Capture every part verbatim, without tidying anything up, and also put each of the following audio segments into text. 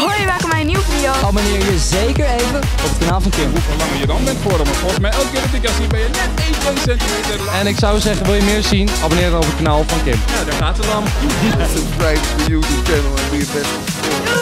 Hoi, welkom bij een nieuwe video. Abonneer je zeker even op het kanaal van Kim. Hoe langer je dan bent voor hem, want volgens mij elke keer dat ik jou zie ben je net één, twee centimeter lang. En ik zou zeggen, wil je meer zien? Abonneer dan op het kanaal van Kim. Ja, daar gaat het dan. Subscribe to the YouTube channel en be het best.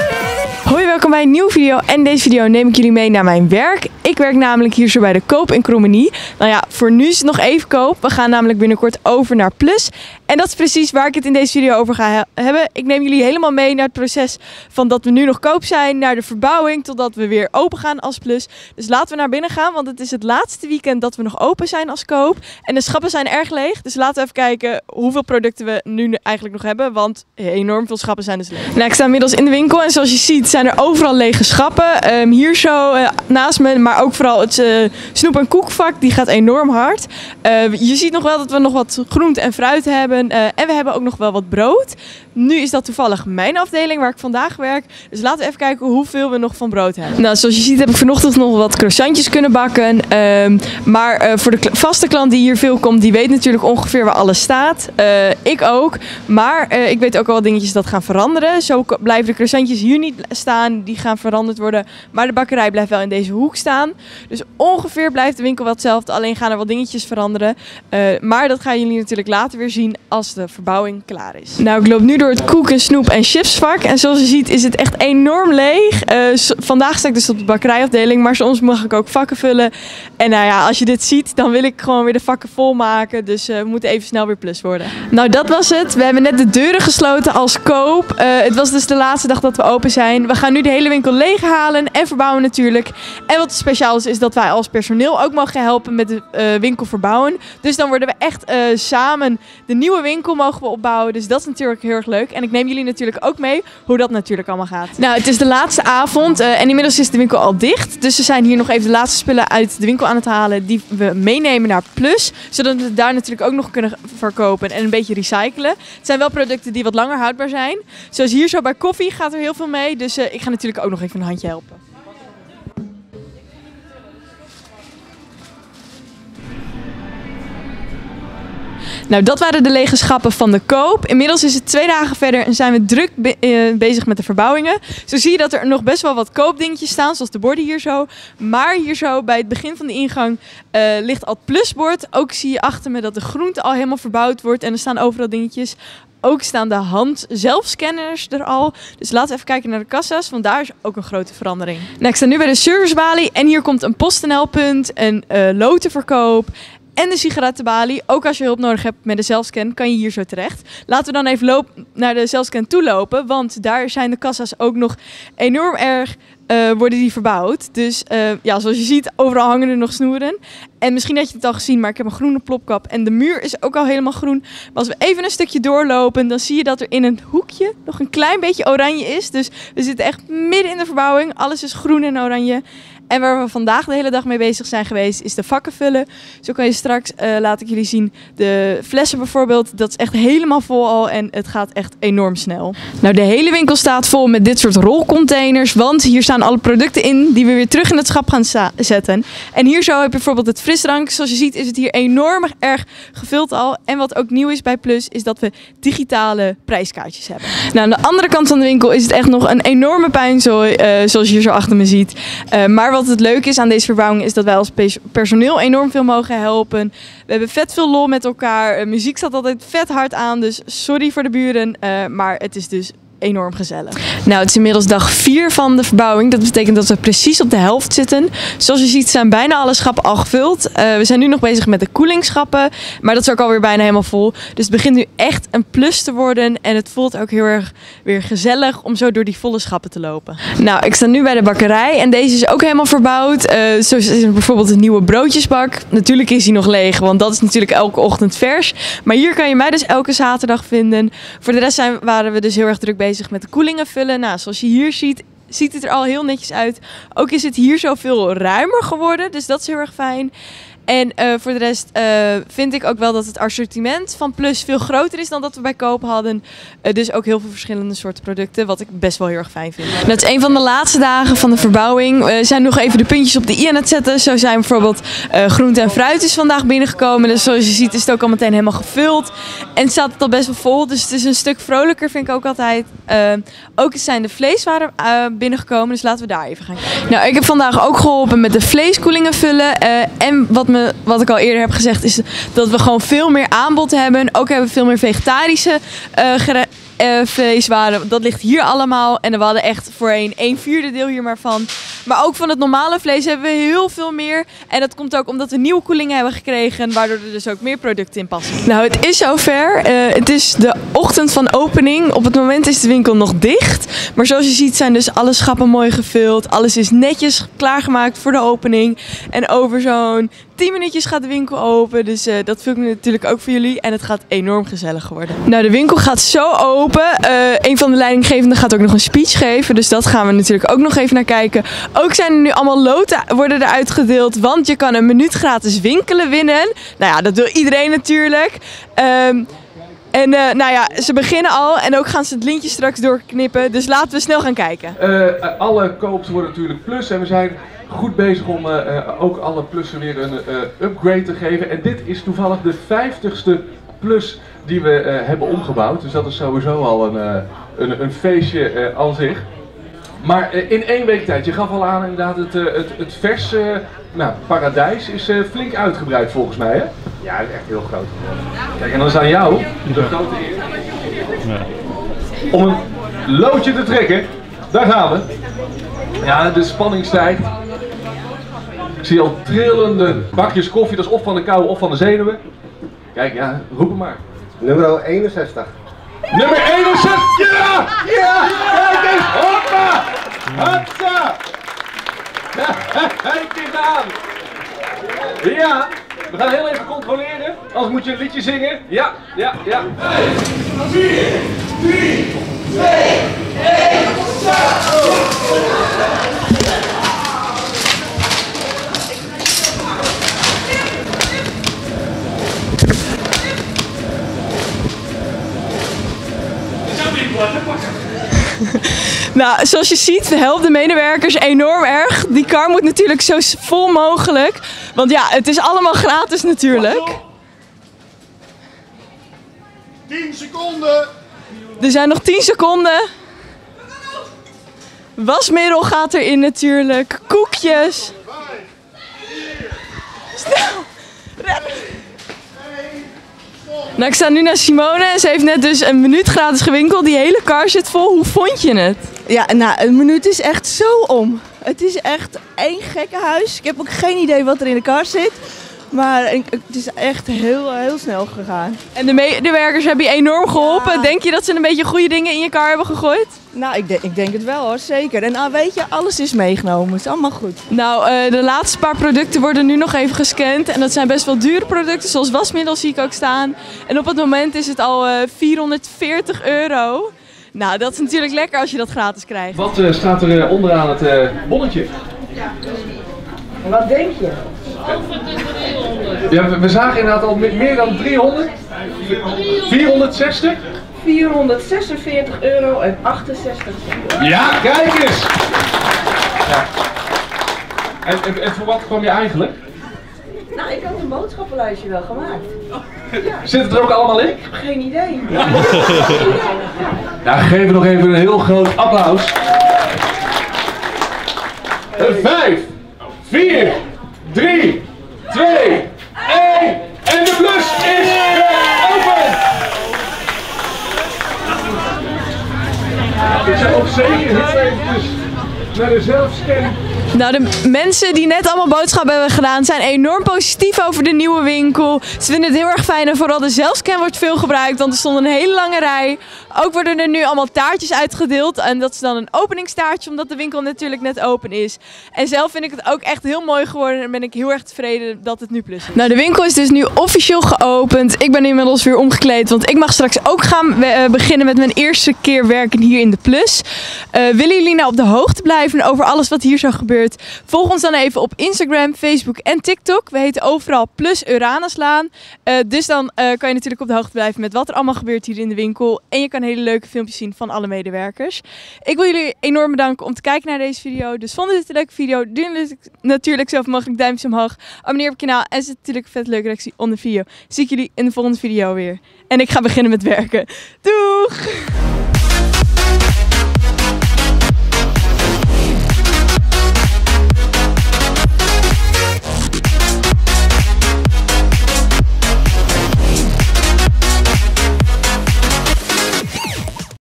Hoi, welkom bij een nieuwe video. En in deze video neem ik jullie mee naar mijn werk. Ik werk namelijk hier zo bij de Koop in Krommenie. Nou ja, voor nu is het nog even Koop. We gaan namelijk binnenkort over naar Plus. En dat is precies waar ik het in deze video over ga he hebben. Ik neem jullie helemaal mee naar het proces van dat we nu nog Koop zijn, naar de verbouwing, totdat we weer open gaan als Plus. Dus laten we naar binnen gaan, want het is het laatste weekend dat we nog open zijn als Koop. En de schappen zijn erg leeg. Dus laten we even kijken hoeveel producten we nu eigenlijk nog hebben, want enorm veel schappen zijn dus leeg. Nou, ik sta inmiddels in de winkel en zoals je ziet zijn er overal lege schappen. Um, hier zo uh, naast me, maar ook vooral het uh, snoep- en koekvak, die gaat enorm hard. Uh, je ziet nog wel dat we nog wat groente en fruit hebben. Uh, en we hebben ook nog wel wat brood. Nu is dat toevallig mijn afdeling waar ik vandaag werk. Dus laten we even kijken hoeveel we nog van brood hebben. Nou, zoals je ziet heb ik vanochtend nog wat croissantjes kunnen bakken. Um, maar uh, voor de vaste klant die hier veel komt, die weet natuurlijk ongeveer waar alles staat. Uh, ik ook. Maar uh, ik weet ook wel dingetjes dat gaan veranderen. Zo blijven de croissantjes hier niet staan. Die gaan veranderd worden. Maar de bakkerij blijft wel in deze hoek staan. Dus ongeveer blijft de winkel wel hetzelfde. Alleen gaan er wat dingetjes veranderen. Uh, maar dat gaan jullie natuurlijk later weer zien als de verbouwing klaar is. Nou, ik loop nu door het koek- en snoep- en chipsvak. En zoals je ziet is het echt enorm leeg. Uh, vandaag sta ik dus op de bakkerijafdeling. Maar soms mag ik ook vakken vullen. En nou ja, als je dit ziet, dan wil ik gewoon weer de vakken vol maken. Dus uh, we moeten even snel weer Plus worden. Nou, dat was het. We hebben net de deuren gesloten als Koop. Uh, het was dus de laatste dag dat we open zijn. We gaan nu de hele winkel leeg halen en verbouwen natuurlijk. En wat speciaal is, is dat wij als personeel ook mogen helpen met de uh, winkel verbouwen. Dus dan worden we echt uh, samen de nieuwe winkel mogen we opbouwen. Dus dat is natuurlijk heel erg leuk. En ik neem jullie natuurlijk ook mee hoe dat natuurlijk allemaal gaat. Nou, het is de laatste avond uh, en inmiddels is de winkel al dicht. Dus we zijn hier nog even de laatste spullen uit de winkel aan het halen die we meenemen naar Plus. Zodat we het daar natuurlijk ook nog kunnen verkopen en een beetje recyclen. Het zijn wel producten die wat langer houdbaar zijn. Zoals hier zo bij koffie gaat er heel veel mee. Dus uh, ik ga natuurlijk ook nog even een handje helpen. Nou, dat waren de lege schappen van de Koop. Inmiddels is het twee dagen verder en zijn we druk be uh, bezig met de verbouwingen. Zo zie je dat er nog best wel wat koopdingetjes staan, zoals de borden hier zo. Maar hier zo bij het begin van de ingang uh, ligt al het Plusbord. Ook zie je achter me dat de groente al helemaal verbouwd wordt en er staan overal dingetjes. Ook staan de hand-zelfscanners er al. Dus laten we even kijken naar de kassa's, want daar is ook een grote verandering. Nou, ik sta nu bij de servicebalie en hier komt een PostNL-punt, een uh, lotenverkoop en de sigarettenbalie. Ook als je hulp nodig hebt met de zelfscan, kan je hier zo terecht. Laten we dan even loop naar de zelfscan toe lopen, want daar zijn de kassa's ook nog enorm erg uh, worden die verbouwd. Dus uh, ja, zoals je ziet, overal hangen er nog snoeren. En misschien had je het al gezien, maar ik heb een groene plopkap en de muur is ook al helemaal groen. Maar als we even een stukje doorlopen, dan zie je dat er in een hoekje nog een klein beetje oranje is. Dus we zitten echt midden in de verbouwing. Alles is groen en oranje. En waar we vandaag de hele dag mee bezig zijn geweest, is de vakken vullen. Zo kan je straks, uh, laat ik jullie zien, de flessen bijvoorbeeld. Dat is echt helemaal vol al en het gaat echt enorm snel. Nou, de hele winkel staat vol met dit soort rolcontainers. Want hier staan alle producten in die we weer terug in het schap gaan zetten. En hier zo heb je bijvoorbeeld het frisdrank. Zoals je ziet is het hier enorm erg gevuld al. En wat ook nieuw is bij Plus, is dat we digitale prijskaartjes hebben. Nou, aan de andere kant van de winkel is het echt nog een enorme puinzooi, uh, zoals je hier zo achter me ziet. Uh, maar wat het leuke is aan deze verbouwing is dat wij als personeel enorm veel mogen helpen. We hebben vet veel lol met elkaar. Uh, muziek staat altijd vet hard aan, dus sorry voor de buren. Uh, maar het is dus enorm gezellig. Nou, het is inmiddels dag vier van de verbouwing. Dat betekent dat we precies op de helft zitten. Zoals je ziet zijn bijna alle schappen al gevuld. Uh, we zijn nu nog bezig met de koelingsschappen. Maar dat is ook alweer bijna helemaal vol. Dus het begint nu echt een plus te worden. En het voelt ook heel erg weer gezellig om zo door die volle schappen te lopen. Nou, ik sta nu bij de bakkerij. En deze is ook helemaal verbouwd. Uh, zo is er bijvoorbeeld een nieuwe broodjesbak. Natuurlijk is hij nog leeg, want dat is natuurlijk elke ochtend vers. Maar hier kan je mij dus elke zaterdag vinden. Voor de rest zijn, waren we dus heel erg druk bezig bezig met de koelingen vullen. Nou, zoals je hier ziet, ziet het er al heel netjes uit. Ook is het hier zo veel ruimer geworden, dus dat is heel erg fijn. En uh, voor de rest uh, vind ik ook wel dat het assortiment van Plus veel groter is dan dat we bij Coop hadden. Uh, dus ook heel veel verschillende soorten producten, wat ik best wel heel erg fijn vind. Dat is een van de laatste dagen van de verbouwing. We zijn nog even de puntjes op de i aan het zetten. Zo zijn bijvoorbeeld uh, groente en fruit is vandaag binnengekomen. Dus zoals je ziet is het ook al meteen helemaal gevuld. En staat het al best wel vol. Dus het is een stuk vrolijker, vind ik ook altijd. Uh, ook zijn de vleeswaren uh, binnengekomen. Dus laten we daar even gaan kijken. Nou, ik heb vandaag ook geholpen met de vleeskoelingen vullen. Uh, en wat, me, wat ik al eerder heb gezegd is dat we gewoon veel meer aanbod hebben. Ook hebben we veel meer vegetarische uh, gerechten. Uh, vleeswaren, dat ligt hier allemaal. En we hadden echt voorheen een vierde deel hier maar van. Maar ook van het normale vlees hebben we heel veel meer. En dat komt ook omdat we nieuwe koelingen hebben gekregen. Waardoor er dus ook meer producten in passen. Nou, het is zover. Uh, het is de ochtend van opening. Op het moment is de winkel nog dicht. Maar zoals je ziet zijn dus alle schappen mooi gevuld. Alles is netjes klaargemaakt voor de opening. En over zo'n tien minuutjes gaat de winkel open. Dus uh, dat film ik natuurlijk ook voor jullie. En het gaat enorm gezellig worden. Nou, de winkel gaat zo open. Uh, een van de leidinggevenden gaat ook nog een speech geven. Dus dat gaan we natuurlijk ook nog even naar kijken. Ook zijn er nu allemaal loten worden er uitgedeeld. Want je kan een minuut gratis winkelen winnen. Nou ja, dat wil iedereen natuurlijk. Um, En uh, nou ja, ze beginnen al en ook gaan ze het lintje straks doorknippen. Dus laten we snel gaan kijken. Uh, alle koops worden natuurlijk plus en we zijn goed bezig om uh, uh, ook alle plussen weer een uh, upgrade te geven. En dit is toevallig de vijftigste plus die we uh, hebben omgebouwd. Dus dat is sowieso al een, uh, een, een feestje uh, aan zich. Maar uh, in één week tijd, je gaf al aan inderdaad, het, uh, het, het vers uh, nou, paradijs is uh, flink uitgebreid volgens mij, hè? Ja, het is echt heel groot geworden. Kijk, en dan is aan jou de grote eer om een loodje te trekken. Daar gaan we. Ja, de spanning stijgt. Ik zie al trillende bakjes koffie, dat is of van de kou of van de zenuwen. Kijk, ja, roep hem maar. Nummer eenenzestig. Nummer eenenzestig! Ja! Ja! Kijk eens! Hoppa! Hatsa! Kijk eens aan! Ja! We gaan heel even controleren, anders moet je een liedje zingen. Ja, ja, ja. vijf, vier, drie, twee, één, Nou, zoals je ziet helpt de medewerkers enorm erg. Die kar moet natuurlijk zo vol mogelijk. Want ja, het is allemaal gratis natuurlijk. tien seconden! Er zijn nog tien seconden. Wasmiddel gaat erin natuurlijk. Koekjes. Snel! Rennen! Nou, ik sta nu naar Simone en ze heeft net dus een minuut gratis gewinkeld. Die hele kar zit vol. Hoe vond je het? Ja, nou, een minuut is echt zo om. Het is echt één gekkenhuis. Ik heb ook geen idee wat er in de kar zit. Maar het is echt heel, heel snel gegaan. En de medewerkers hebben je enorm geholpen. Ja. Denk je dat ze een beetje goede dingen in je kar hebben gegooid? Nou, ik, de, ik denk het wel hoor, zeker. En ah, weet je, alles is meegenomen. Het is allemaal goed. Nou, uh, de laatste paar producten worden nu nog even gescand. En dat zijn best wel dure producten, zoals wasmiddel zie ik ook staan. En op het moment is het al uh, vierhonderdveertig euro. Nou, dat is natuurlijk lekker als je dat gratis krijgt. Wat uh, staat er uh, onderaan het uh, bonnetje? Wat denk je? Ja, we, we zagen inderdaad al meer dan driehonderd. vierhonderdzestig? vierhonderdzesenveertig euro en achtenzestig cent. Ja, kijk eens! Ja. En, en, en voor wat kwam je eigenlijk? Nou, ik had een boodschappenlijstje wel gemaakt. Ja. Zit het er ook allemaal in? Geen idee. Ja. Nou, geef we nog even een heel groot applaus. Vijf, vier, drie, twee, één en de plus is open! Ik zou ook zeker heel eventjes naar de zelfscan. Nou, de mensen die net allemaal boodschappen hebben gedaan zijn enorm positief over de nieuwe winkel. Ze vinden het heel erg fijn en vooral de zelfscan wordt veel gebruikt, want er stond een hele lange rij. Ook worden er nu allemaal taartjes uitgedeeld en dat is dan een openingstaartje omdat de winkel natuurlijk net open is. En zelf vind ik het ook echt heel mooi geworden en ben ik heel erg tevreden dat het nu plus is. Nou, de winkel is dus nu officieel geopend. Ik ben inmiddels weer omgekleed, want ik mag straks ook gaan uh, beginnen met mijn eerste keer werken hier in de Plus. Uh, willen jullie nou op de hoogte blijven blijven over alles wat hier zo gebeurt. Volg ons dan even op Instagram, Facebook en TikTok. We heten overal Plus Uranuslaan. Uh, dus dan uh, kan je natuurlijk op de hoogte blijven met wat er allemaal gebeurt hier in de winkel. En je kan hele leuke filmpjes zien van alle medewerkers. Ik wil jullie enorm bedanken om te kijken naar deze video. Dus vond je dit een leuke video? Doe natuurlijk zoveel mogelijk duimpjes omhoog. Abonneer op het kanaal en zet natuurlijk een vet leuke reactie onder de video. Zie ik jullie in de volgende video weer. En ik ga beginnen met werken. Doeg!